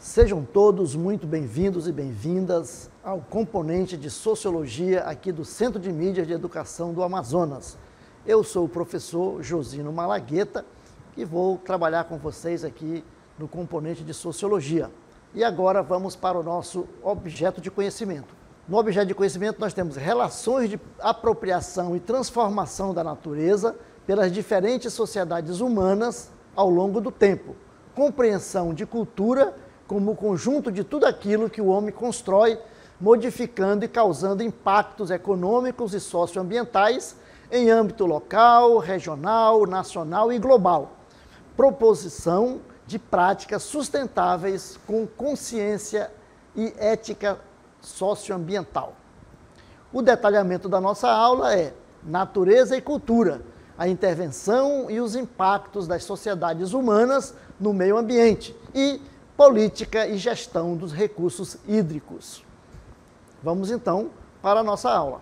Sejam todos muito bem-vindos e bem-vindas ao componente de Sociologia aqui do Centro de Mídias de Educação do Amazonas. Eu sou o professor Josino Malagueta e vou trabalhar com vocês aqui no componente de Sociologia. E agora vamos para o nosso objeto de conhecimento. No objeto de conhecimento nós temos relações de apropriação e transformação da natureza pelas diferentes sociedades humanas ao longo do tempo, compreensão de cultura como o conjunto de tudo aquilo que o homem constrói, modificando e causando impactos econômicos e socioambientais em âmbito local, regional, nacional e global. Proposição de práticas sustentáveis com consciência e ética socioambiental. O detalhamento da nossa aula é natureza e cultura, a intervenção e os impactos das sociedades humanas no meio ambiente e política e gestão dos recursos hídricos. Vamos então para a nossa aula.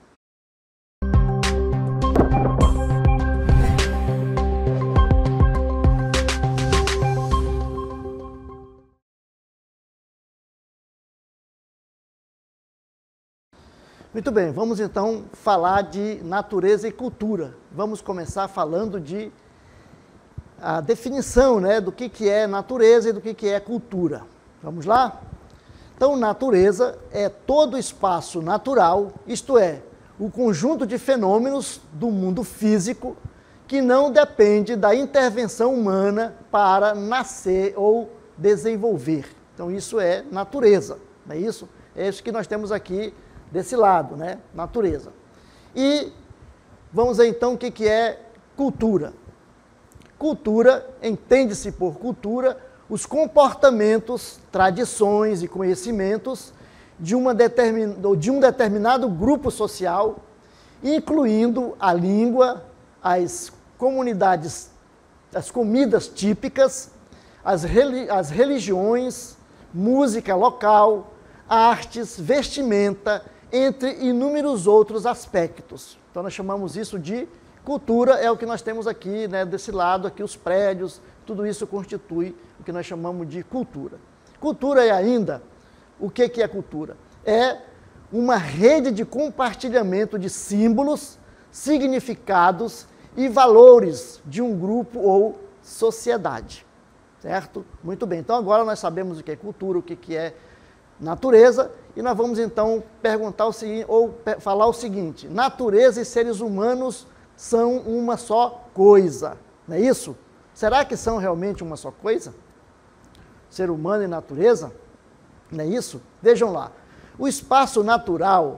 Muito bem, vamos então falar de natureza e cultura. Vamos começar falando de a definição, do que é natureza e do que é cultura. Vamos lá? Então, natureza é todo espaço natural, isto é, o conjunto de fenômenos do mundo físico que não depende da intervenção humana para nascer ou desenvolver. Então, isso é natureza, não é isso? É isso que nós temos aqui desse lado, natureza. E vamos ver então o que é cultura. Cultura, entende-se por cultura, os comportamentos, tradições e conhecimentos de um determinado grupo social, incluindo a língua, as comunidades, as comidas típicas, as religiões, música local, artes, vestimenta, entre inúmeros outros aspectos. Então nós chamamos isso de cultura, é o que nós temos aqui, desse lado, aqui os prédios, tudo isso constitui o que nós chamamos de cultura. Cultura é ainda, o que é cultura? É uma rede de compartilhamento de símbolos, significados e valores de um grupo ou sociedade, certo? Muito bem, então agora nós sabemos o que é cultura, o que é natureza, e nós vamos então perguntar o seguinte, ou falar o seguinte: natureza e seres humanos são uma só coisa, não é isso? Será que são realmente uma só coisa? Ser humano e natureza? Não é isso? Vejam lá, o espaço natural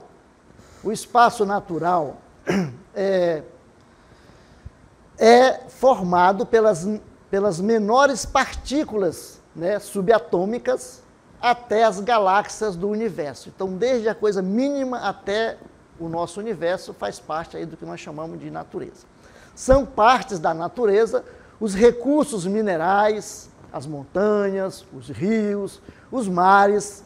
é formado pelas menores partículas subatômicas até as galáxias do universo. Então, desde a coisa mínima até o nosso universo faz parte aí do que nós chamamos de natureza. São partes da natureza os recursos minerais, as montanhas, os rios, os mares,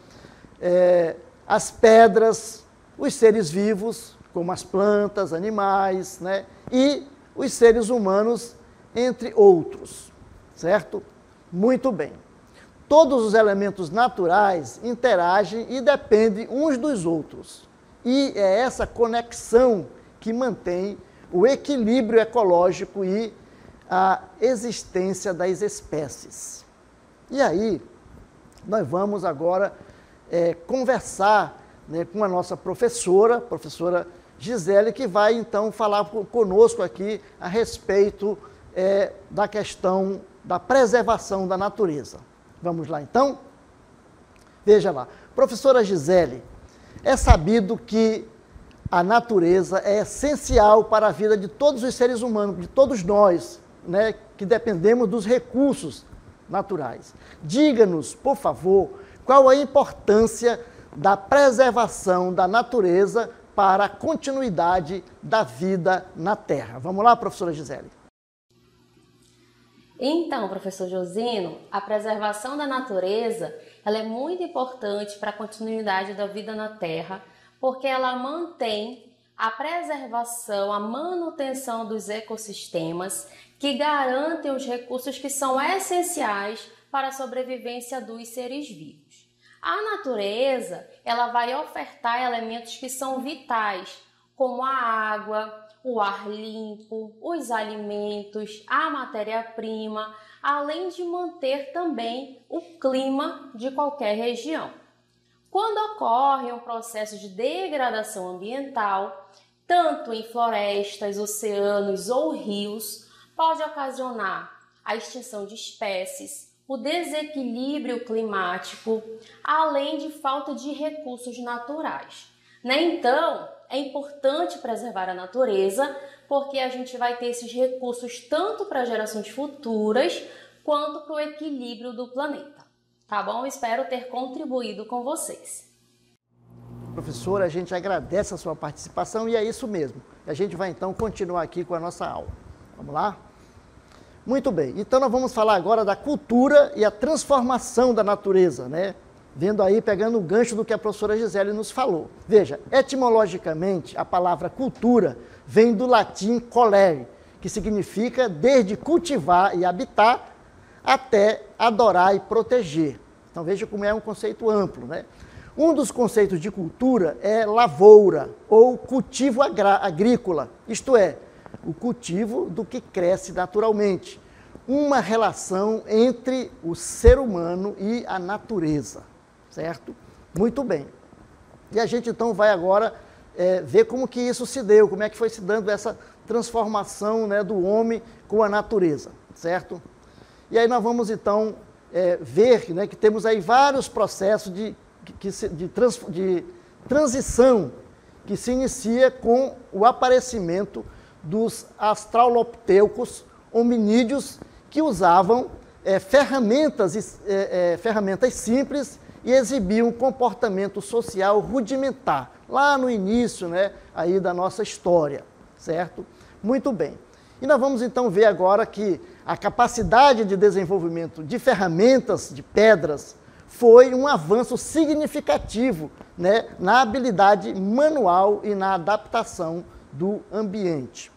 as pedras, os seres vivos, como as plantas, animais, e os seres humanos, entre outros, certo? Muito bem. Todos os elementos naturais interagem e dependem uns dos outros. E é essa conexão que mantém o equilíbrio ecológico e a existência das espécies. E aí, nós vamos agora conversar com a nossa professora Gisele, que vai então falar conosco aqui a respeito da questão da preservação da natureza. Vamos lá então? Veja lá, professora Gisele, é sabido que a natureza é essencial para a vida de todos os seres humanos, de todos nós, que dependemos dos recursos naturais. Diga-nos, por favor, qual a importância da preservação da natureza para a continuidade da vida na Terra. Vamos lá, professora Gisele. Então, professor Josino, a preservação da natureza ela é muito importante para a continuidade da vida na Terra, porque ela mantém a preservação, a manutenção dos ecossistemas que garantem os recursos que são essenciais para a sobrevivência dos seres vivos. A natureza, ela vai ofertar elementos que são vitais, como a água, o ar limpo, os alimentos, a matéria-prima, além de manter também o clima de qualquer região. Quando ocorre um processo de degradação ambiental, tanto em florestas, oceanos ou rios, pode ocasionar a extinção de espécies, o desequilíbrio climático, além de falta de recursos naturais. Então, é importante preservar a natureza, porque a gente vai ter esses recursos tanto para gerações futuras, quanto para o equilíbrio do planeta. Tá bom? Espero ter contribuído com vocês. Professora, a gente agradece a sua participação e é isso mesmo. A gente vai então continuar aqui com a nossa aula. Vamos lá? Muito bem. Então nós vamos falar agora da cultura e a transformação da natureza, né? Vendo aí, pegando o gancho do que a professora Gisele nos falou. Veja, etimologicamente, a palavra cultura vem do latim colere, que significa desde cultivar e habitar até adorar e proteger. Então veja como é um conceito amplo, né? Um dos conceitos de cultura é lavoura ou cultivo agrícola, isto é, o cultivo do que cresce naturalmente. Uma relação entre o ser humano e a natureza, certo? Muito bem. E a gente então vai agora ver como que isso se deu, como é que foi se dando essa transformação, né, do homem com a natureza, certo? E aí nós vamos então ver, né, que temos aí vários processos de transição que se inicia com o aparecimento dos australopitecos hominídeos que usavam ferramentas simples e exibiam um comportamento social rudimentar, lá no início, né, aí da nossa história, certo? Muito bem. E nós vamos então ver agora que a capacidade de desenvolvimento de ferramentas, de pedras, foi um avanço significativo, né, na habilidade manual e na adaptação do ambiente.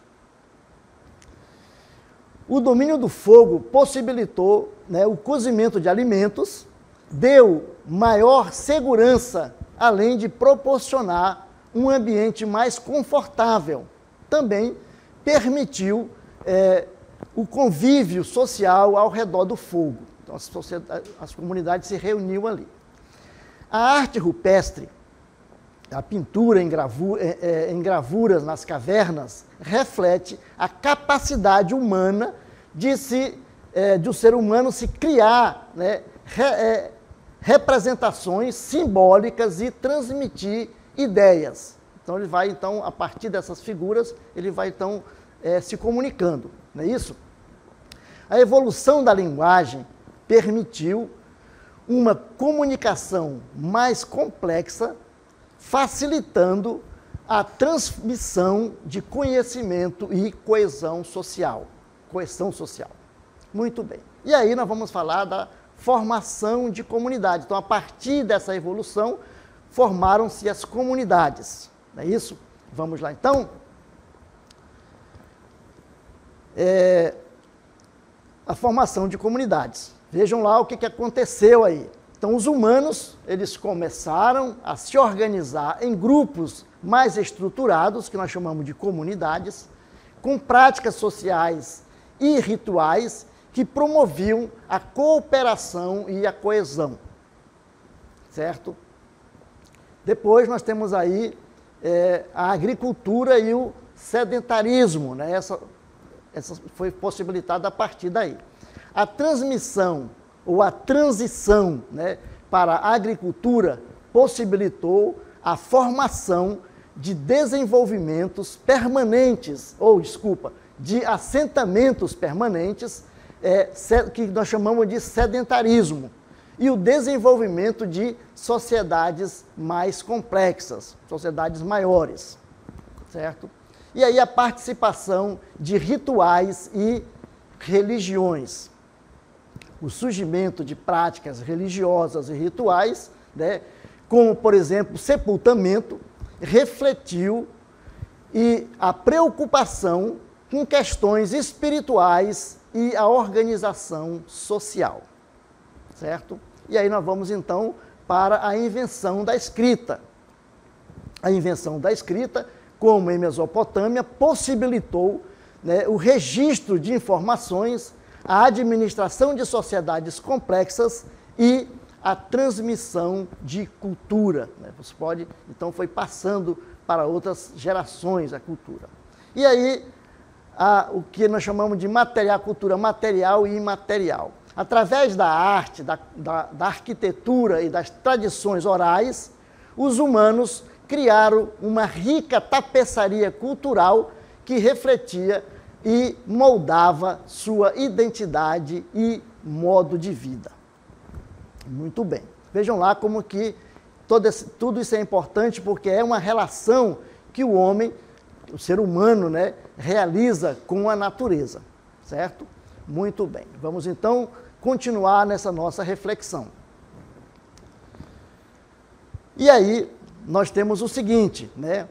O domínio do fogo possibilitou, né, o cozimento de alimentos, deu maior segurança, além de proporcionar um ambiente mais confortável. Também permitiu o convívio social ao redor do fogo. Então, as comunidades se reuniam ali. A arte rupestre, a pintura em gravuras nas cavernas, reflete a capacidade humana de o ser humano se criar, né, representações simbólicas e transmitir ideias. Então ele vai, então, a partir dessas figuras, ele vai, então, se comunicando, não é isso? A evolução da linguagem permitiu uma comunicação mais complexa, facilitando a transmissão de conhecimento e coesão social. Muito bem. E aí nós vamos falar da formação de comunidade. Então, a partir dessa evolução, formaram-se as comunidades. Não é isso? Vamos lá, então? A formação de comunidades. Vejam lá o que aconteceu aí. Então, os humanos, eles começaram a se organizar em grupos mais estruturados, que nós chamamos de comunidades, com práticas sociais e rituais que promoviam a cooperação e a coesão, certo? Depois nós temos aí a agricultura e o sedentarismo, né? Essa foi possibilitada a partir daí. A transmissão ou a transição, né, para a agricultura possibilitou a formação de desenvolvimentos permanentes, de assentamentos permanentes, que nós chamamos de sedentarismo, e o desenvolvimento de sociedades mais complexas, sociedades maiores, certo? E aí a participação de rituais e religiões. O surgimento de práticas religiosas e rituais, né, como, por exemplo, sepultamento, refletiu a preocupação com questões espirituais e a organização social. certo? E aí nós vamos então para a invenção da escrita. A invenção da escrita, como em Mesopotâmia, possibilitou, né, o registro de informações, a administração de sociedades complexas e a transmissão de cultura, né? Você pode, então foi passando para outras gerações a cultura. E aí, o que nós chamamos de material, cultura material e imaterial. Através da arte, da arquitetura e das tradições orais, os humanos criaram uma rica tapeçaria cultural que refletia e moldava sua identidade e modo de vida. Muito bem. Vejam lá como que tudo isso é importante, porque é uma relação que o homem, o ser humano, né, realiza com a natureza, certo? Muito bem. Vamos então continuar nessa nossa reflexão. E aí nós temos o seguinte, né?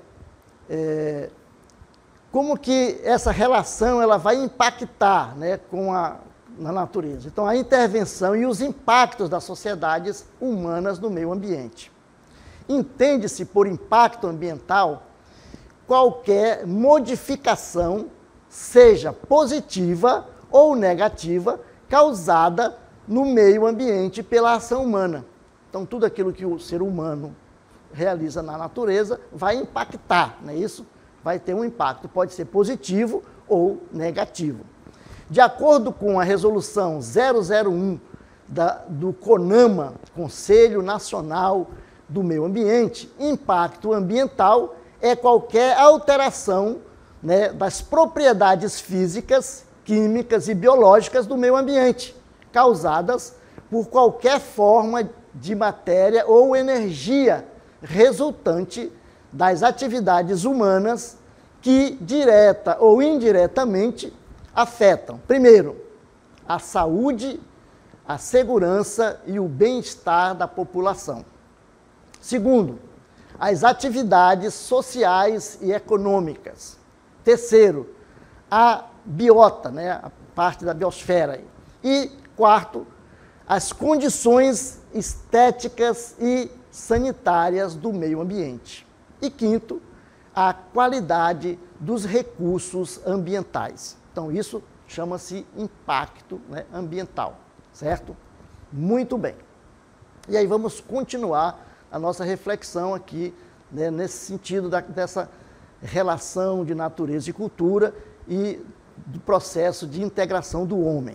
Como que essa relação ela vai impactar, né, na natureza. Então, a intervenção e os impactos das sociedades humanas no meio ambiente. Entende-se por impacto ambiental qualquer modificação, seja positiva ou negativa, causada no meio ambiente pela ação humana. Então, tudo aquilo que o ser humano realiza na natureza vai impactar, não é isso? Vai ter um impacto, pode ser positivo ou negativo. De acordo com a resolução 001 do CONAMA, Conselho Nacional do Meio Ambiente, impacto ambiental é qualquer alteração, né, das propriedades físicas, químicas e biológicas do meio ambiente, causadas por qualquer forma de matéria ou energia resultante das atividades humanas que, direta ou indiretamente, afetam, primeiro, a saúde, a segurança e o bem-estar da população. Segundo, as atividades sociais e econômicas. Terceiro, a biota, né, a parte da biosfera. E quarto, as condições estéticas e sanitárias do meio ambiente. E quinto, a qualidade dos recursos ambientais. Então, isso chama-se impacto, né, ambiental, certo? Muito bem. E aí vamos continuar a nossa reflexão aqui, né, nesse sentido dessa relação de natureza e cultura e do processo de integração do homem.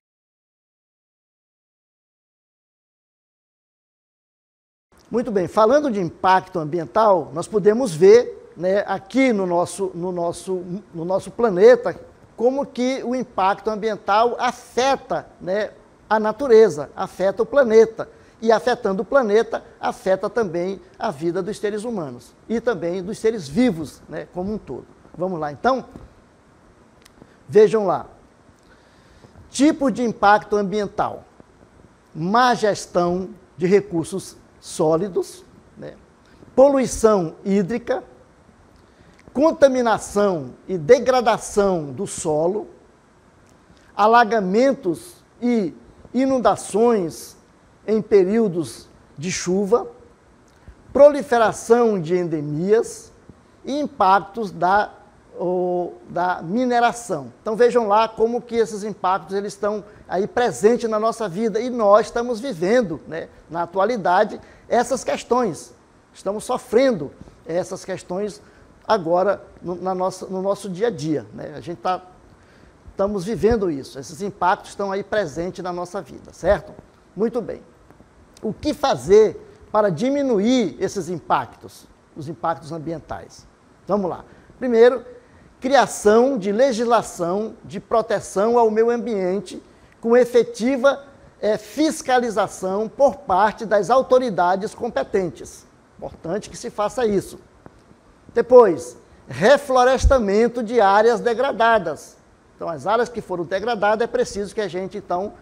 Muito bem, falando de impacto ambiental, nós podemos ver, né, aqui no nosso planeta, como que o impacto ambiental afeta, né, a natureza, afeta o planeta. E afetando o planeta, afeta também a vida dos seres humanos e também dos seres vivos, né, como um todo. Vamos lá, então? Vejam lá. Tipo de impacto ambiental. Má gestão de recursos sólidos, né, poluição hídrica, contaminação e degradação do solo, alagamentos e inundações em períodos de chuva, proliferação de endemias e impactos da mineração. Então vejam lá como que esses impactos eles estão aí presentes na nossa vida e nós estamos vivendo, né, na atualidade essas questões, estamos sofrendo essas questões agora no nosso dia a dia, né? A gente estamos vivendo isso, esses impactos estão aí presentes na nossa vida, certo? Muito bem. O que fazer para diminuir esses impactos, os impactos ambientais? Vamos lá. Primeiro, criação de legislação de proteção ao meio ambiente com efetiva fiscalização por parte das autoridades competentes. Importante que se faça isso. Depois, reflorestamento de áreas degradadas. Então, as áreas que foram degradadas, é preciso que a gente, então,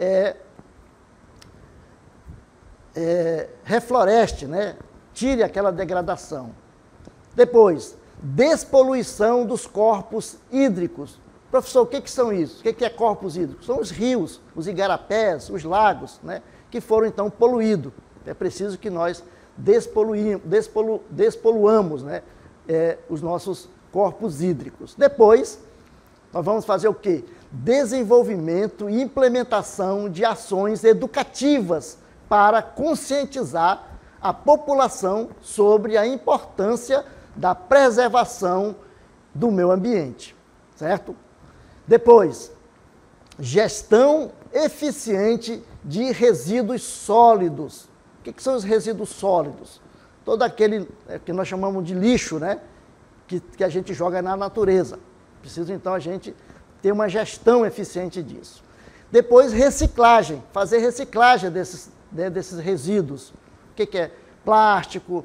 refloreste, né? Tire aquela degradação. Depois, despoluição dos corpos hídricos. Professor, o que são isso? O que é corpos hídricos? São os rios, os igarapés, os lagos, né? que foram então poluídos. É preciso que nós despoluamos, né, os nossos corpos hídricos. Depois, nós vamos fazer o quê? Desenvolvimento e implementação de ações educativas para conscientizar a população sobre a importância da preservação do meio ambiente, certo? Depois, gestão eficiente de resíduos sólidos. O que são os resíduos sólidos? Todo aquele que nós chamamos de lixo, né? Que a gente joga na natureza. Precisa, então, a gente ter uma gestão eficiente disso. Depois, reciclagem. Fazer reciclagem desses resíduos. O que é? Plástico,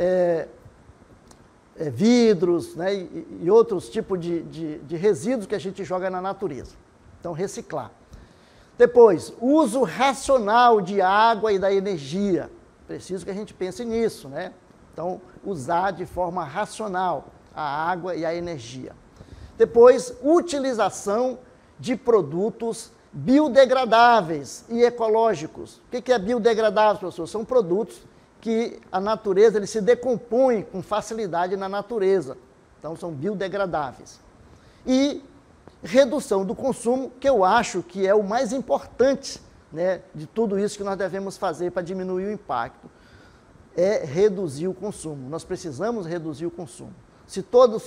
vidros, né? E outros tipos de resíduos que a gente joga na natureza. Então, reciclar. Depois, uso racional de água e da energia. Preciso que a gente pense nisso, né? Então, usar de forma racional a água e a energia. Depois, utilização de produtos biodegradáveis e ecológicos. O que é biodegradável, professor? São produtos que a natureza, eles se decompõem com facilidade na natureza. Então, são biodegradáveis. E redução do consumo, que eu acho que é o mais importante, né, de tudo isso que nós devemos fazer para diminuir o impacto, é reduzir o consumo. Nós precisamos reduzir o consumo. Se todo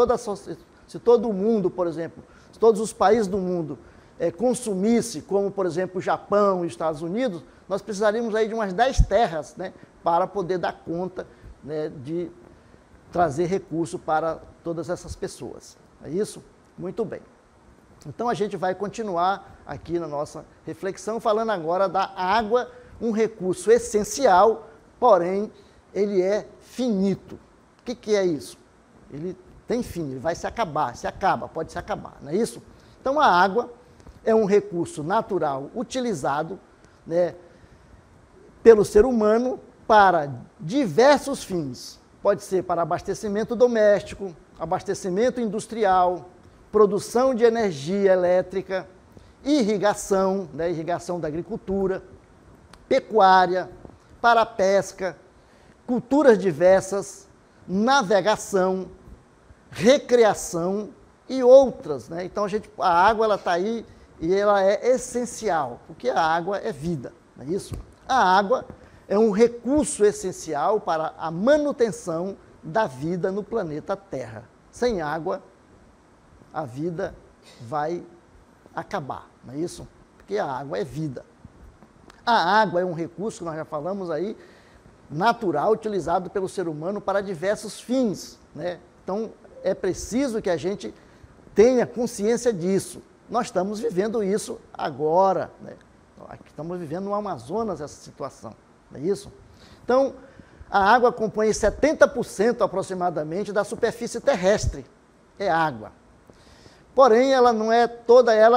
o mundo, por exemplo, se todos os países do mundo consumisse, como, por exemplo, o Japão e os Estados Unidos, nós precisaríamos aí de umas 10 terras, né, para poder dar conta, né, de trazer recurso para todas essas pessoas. É isso? Muito bem. Então, a gente vai continuar aqui na nossa reflexão, falando agora da água, um recurso essencial, porém, ele é finito. O que é isso? Ele tem fim, ele vai se acaba, pode se acabar, não é isso? Então, a água é um recurso natural utilizado, né, pelo ser humano para diversos fins. Pode ser para abastecimento doméstico, abastecimento industrial, produção de energia elétrica, irrigação, né, irrigação da agricultura, pecuária, para a pesca, culturas diversas, navegação, recreação e outras, né? Então, a água está aí e ela é essencial, porque a água é vida, não é isso? A água é um recurso essencial para a manutenção da vida no planeta Terra. Sem água, a vida vai acabar, não é isso? Porque a água é vida. A água é um recurso, que nós já falamos aí, natural, utilizado pelo ser humano para diversos fins, né? Então, é preciso que a gente tenha consciência disso. Nós estamos vivendo isso agora, né? Estamos vivendo no Amazonas essa situação, não é isso? Então, a água compõe 70% aproximadamente da superfície terrestre, é água. Porém, ela não é toda ela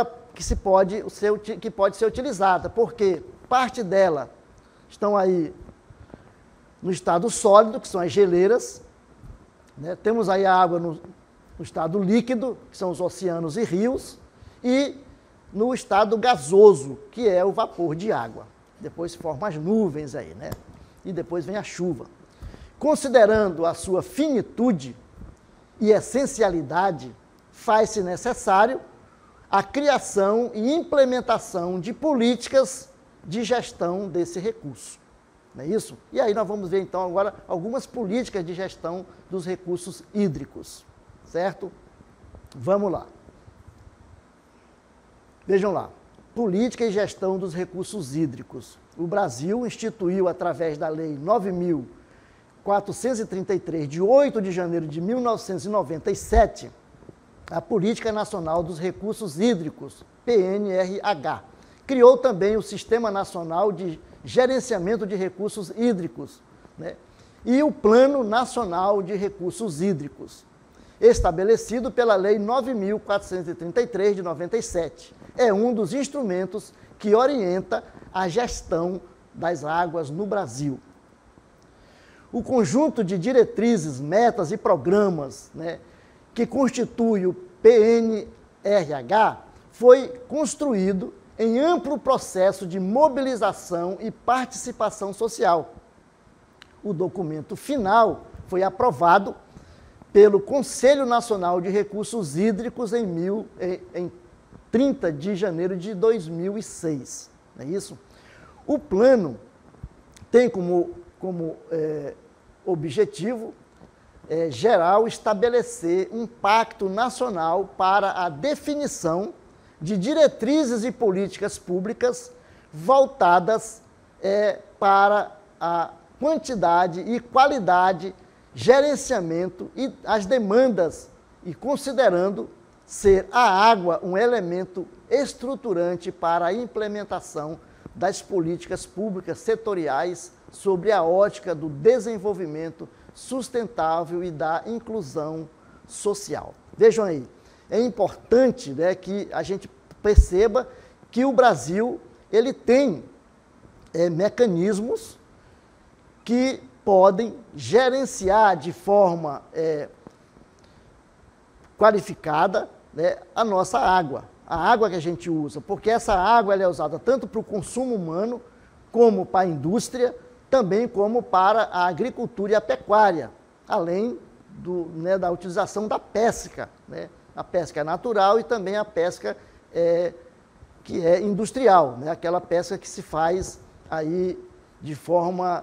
que pode ser utilizada, porque parte dela estão aí no estado sólido, que são as geleiras, né? Temos aí a água no estado líquido, que são os oceanos e rios, e no estado gasoso, que é o vapor de água. Depois formam as nuvens aí, né? E depois vem a chuva. Considerando a sua finitude e essencialidade, faz-se necessário a criação e implementação de políticas de gestão desse recurso. Não é isso? E aí nós vamos ver, então, agora algumas políticas de gestão dos recursos hídricos, certo? Vamos lá. Vejam lá. Política e gestão dos recursos hídricos. O Brasil instituiu, através da Lei 9.433, de 8 de janeiro de 1997, a Política Nacional dos Recursos Hídricos, PNRH. Criou também o Sistema Nacional de Gerenciamento de Recursos Hídricos, né? E o Plano Nacional de Recursos Hídricos, estabelecido pela Lei 9.433, de 97. É um dos instrumentos que orienta a gestão das águas no Brasil. O conjunto de diretrizes, metas e programas, né, que constitui o PNRH foi construído em amplo processo de mobilização e participação social. O documento final foi aprovado pelo Conselho Nacional de Recursos Hídricos em 30 de janeiro de 2006. Não é isso? O plano tem como objetivo geral estabelecer um pacto nacional para a definição de diretrizes e políticas públicas voltadas para a quantidade e qualidade, gerenciamento e as demandas, e considerando ser a água um elemento estruturante para a implementação das políticas públicas setoriais sobre a ótica do desenvolvimento sustentável e da inclusão social. Vejam aí, é importante, né, que a gente perceba que o Brasil ele tem mecanismos que podem gerenciar de forma qualificada, né, a nossa água, a água que a gente usa, porque essa água ela é usada tanto para o consumo humano, como para a indústria, também como para a agricultura e a pecuária, além da utilização da pesca, né, a pesca natural e também a pesca que é industrial, né, aquela pesca que se faz aí de forma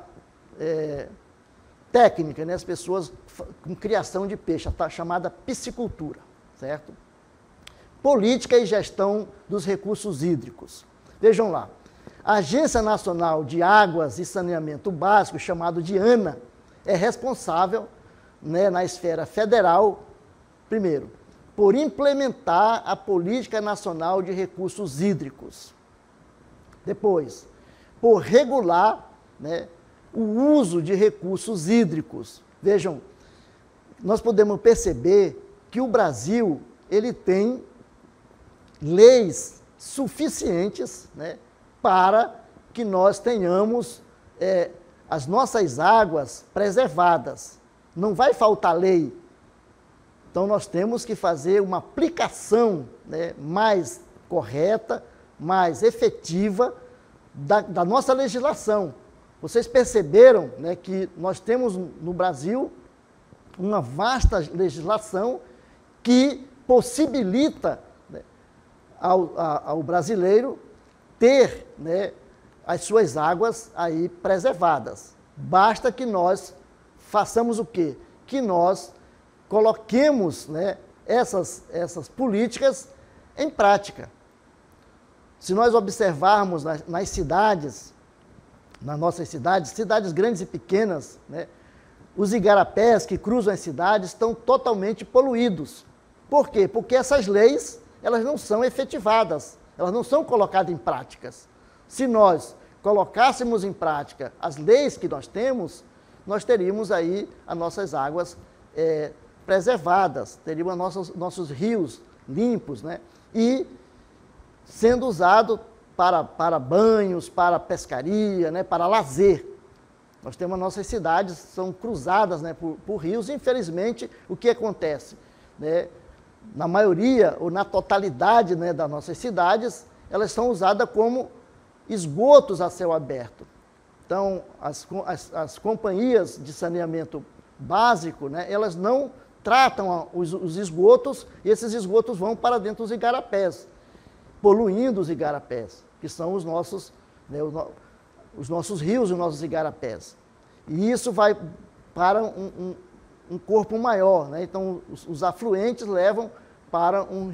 técnica, né, as pessoas com criação de peixe, a chamada piscicultura, certo? Política e gestão dos recursos hídricos. Vejam lá, a Agência Nacional de Águas e Saneamento Básico, chamado de ANA, é responsável, né, na esfera federal, primeiro, por implementar a Política Nacional de Recursos Hídricos. Depois, por regular, né, o uso de recursos hídricos. Vejam, nós podemos perceber que o Brasil ele tem leis suficientes, né, para que nós tenhamos as nossas águas preservadas. Não vai faltar lei. Então, nós temos que fazer uma aplicação, né, mais correta, mais efetiva da nossa legislação. Vocês perceberam, né, que nós temos no Brasil uma vasta legislação que possibilita, né, ao brasileiro ter, né, as suas águas aí preservadas. Basta que nós façamos o quê? Que nós coloquemos, né, essas políticas em prática. Se nós observarmos nas cidades, nas nossas cidades grandes e pequenas, né, os igarapés que cruzam as cidades estão totalmente poluídos. Por quê? Porque essas leis, elas não são efetivadas, elas não são colocadas em práticas. Se nós colocássemos em prática as leis que nós temos, nós teríamos aí as nossas águas preservadas, teríamos nossos rios limpos, né, e sendo usado para banhos, para pescaria, né, para lazer. Nós temos nossas cidades, são cruzadas, né, por rios, e infelizmente o que acontece? Né, na maioria ou na totalidade, né, das nossas cidades, elas são usadas como esgotos a céu aberto. Então, as companhias de saneamento básico, né, elas não tratam os esgotos, e esses esgotos vão para dentro dos igarapés, poluindo os igarapés, que são os nossos, né, os nossos rios e os nossos igarapés. E isso vai para um corpo maior, né? Então, os afluentes levam para um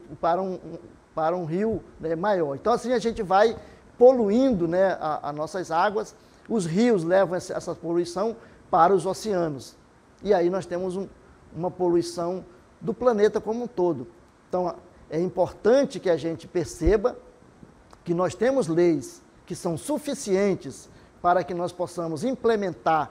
rio, né, maior. Então, assim, a gente vai poluindo, né, as nossas águas, os rios levam essa poluição para os oceanos. E aí nós temos uma poluição do planeta como um todo. Então, é importante que a gente perceba que nós temos leis que são suficientes para que nós possamos implementar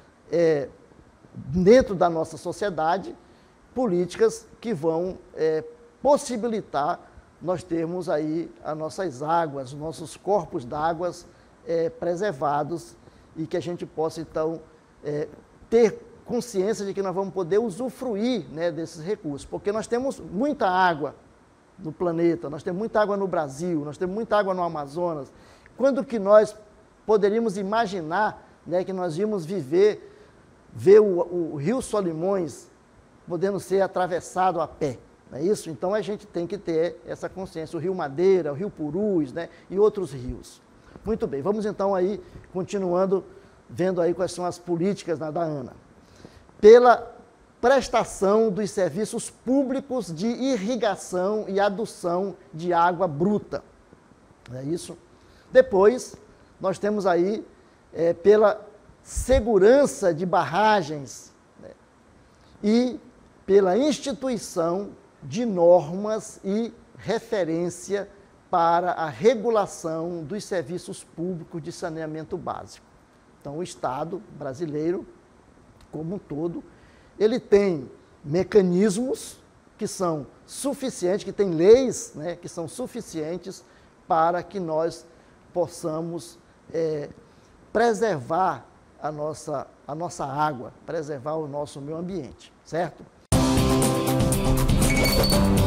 dentro da nossa sociedade políticas que vão possibilitar nós termos aí as nossas águas, os nossos corpos d'água preservados, e que a gente possa, então, ter consciência de que nós vamos poder usufruir, né, desses recursos, porque nós temos muita água, no planeta, nós temos muita água no Brasil, nós temos muita água no Amazonas. Quando que nós poderíamos imaginar, né, que nós íamos ver o Rio Solimões podendo ser atravessado a pé? Não é isso? Então a gente tem que ter essa consciência. O Rio Madeira, o Rio Purus, né, e outros rios. Muito bem, vamos então aí, continuando, vendo aí quais são as políticas da ANA. Pela prestação dos serviços públicos de irrigação e adução de água bruta. Não é isso? Depois, nós temos aí, pela segurança de barragens, né, e pela instituição de normas e referência para a regulação dos serviços públicos de saneamento básico. Então, o Estado brasileiro, como um todo, ele tem mecanismos que são suficientes, que tem leis, né, que são suficientes para que nós possamos preservar a nossa água, preservar o nosso meio ambiente, certo?